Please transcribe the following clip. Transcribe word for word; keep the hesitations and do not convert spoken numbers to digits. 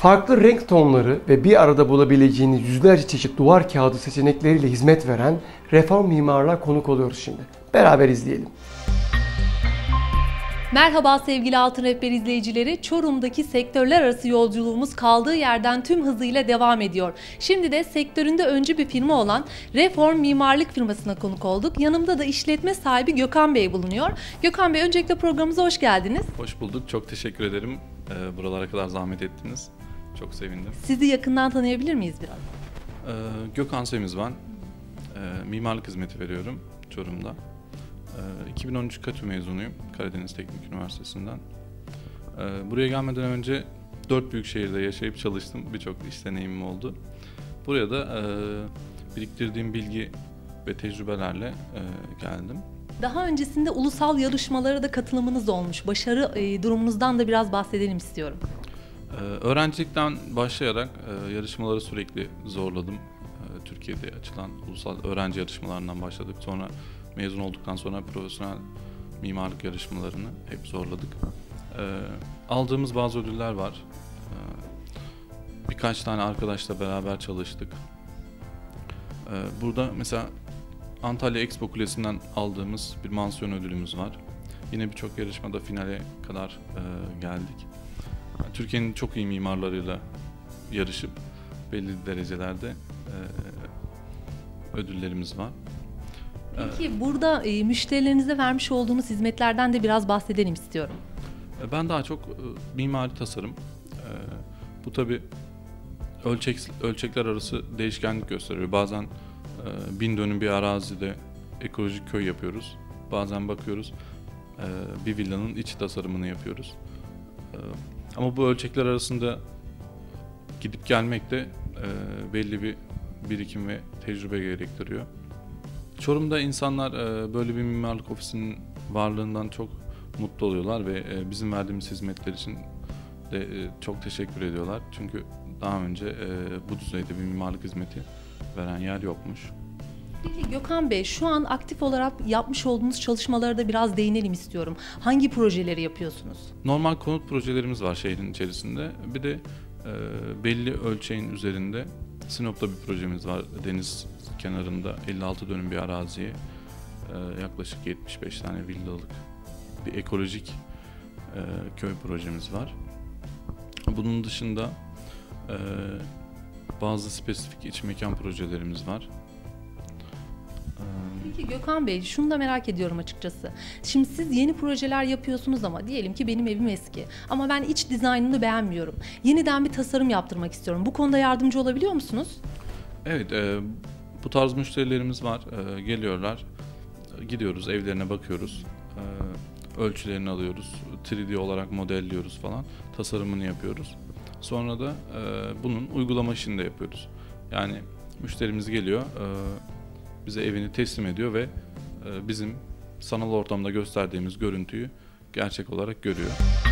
Farklı renk tonları ve bir arada bulabileceğiniz yüzlerce çeşit duvar kağıdı seçenekleriyle hizmet veren Reform Mimarlığa konuk oluyoruz şimdi. Beraber izleyelim. Merhaba sevgili Altın Rehber izleyicileri. Çorum'daki sektörler arası yolculuğumuz kaldığı yerden tüm hızıyla devam ediyor. Şimdi de sektöründe öncü bir firma olan Reform Mimarlık firmasına konuk olduk. Yanımda da işletme sahibi Gökhan Bey bulunuyor. Gökhan Bey, öncelikle programımıza hoş geldiniz. Hoş bulduk. Çok teşekkür ederim. Ee, buralara kadar zahmet ettiniz. Çok sevindim. Sizi yakından tanıyabilir miyiz biraz? Ee, Gökhan Semiz ben. Ee, mimarlık hizmeti veriyorum Çorum'da. Ee, iki bin on üç KTÜ mezunuyum. Karadeniz Teknik Üniversitesi'nden. Ee, buraya gelmeden önce dört büyük şehirde yaşayıp çalıştım. Birçok iş deneyimim oldu. Buraya da e, biriktirdiğim bilgi ve tecrübelerle e, geldim. Daha öncesinde ulusal yarışmalara da katılımınız olmuş. Başarı e, durumunuzdan da biraz bahsedelim istiyorum. Ee, öğrencilikten başlayarak e, yarışmaları sürekli zorladım. E, Türkiye'de açılan ulusal öğrenci yarışmalarından başladık. Sonra mezun olduktan sonra profesyonel mimarlık yarışmalarını hep zorladık. E, aldığımız bazı ödüller var. E, birkaç tane arkadaşla beraber çalıştık. E, burada mesela Antalya Expo Kulesi'nden aldığımız bir mansiyon ödülümüz var. Yine birçok yarışmada finale kadar e, geldik. Türkiye'nin çok iyi mimarlarıyla yarışıp belli derecelerde e, ödüllerimiz var. Peki ee, burada e, müşterilerinize vermiş olduğunuz hizmetlerden de biraz bahsedelim istiyorum. Ben daha çok e, mimari tasarım. E, bu tabii ölçek, ölçekler arası değişkenlik gösteriyor. Bazen e, bin dönüm bir arazide ekolojik köy yapıyoruz. Bazen bakıyoruz e, bir villanın iç tasarımını yapıyoruz. E, Ama bu ölçekler arasında gidip gelmek de e, belli bir birikim ve tecrübe gerektiriyor. Çorum'da insanlar e, böyle bir mimarlık ofisinin varlığından çok mutlu oluyorlar ve e, bizim verdiğimiz hizmetler için de e, çok teşekkür ediyorlar. Çünkü daha önce e, bu düzeyde bir mimarlık hizmeti veren yer yokmuş. Peki Gökhan Bey, şu an aktif olarak yapmış olduğunuz çalışmalara da biraz değinelim istiyorum. Hangi projeleri yapıyorsunuz? Normal konut projelerimiz var şehrin içerisinde. Bir de e, belli ölçeğin üzerinde Sinop'ta bir projemiz var. Deniz kenarında elli altı dönüm bir araziye e, yaklaşık yetmiş beş tane villalık bir ekolojik e, köy projemiz var. Bunun dışında e, bazı spesifik iç mekan projelerimiz var. Peki Gökhan Bey, şunu da merak ediyorum açıkçası. Şimdi siz yeni projeler yapıyorsunuz ama diyelim ki benim evim eski ama ben iç dizaynını beğenmiyorum. Yeniden bir tasarım yaptırmak istiyorum. Bu konuda yardımcı olabiliyor musunuz? Evet, e, bu tarz müşterilerimiz var. E, geliyorlar, gidiyoruz, evlerine bakıyoruz, e, ölçülerini alıyoruz, üç D olarak modelliyoruz falan, tasarımını yapıyoruz. Sonra da e, bunun uygulama işini de yapıyoruz. Yani müşterimiz geliyor, e, bize evini teslim ediyor ve bizim sanal ortamda gösterdiğimiz görüntüyü gerçek olarak görüyor.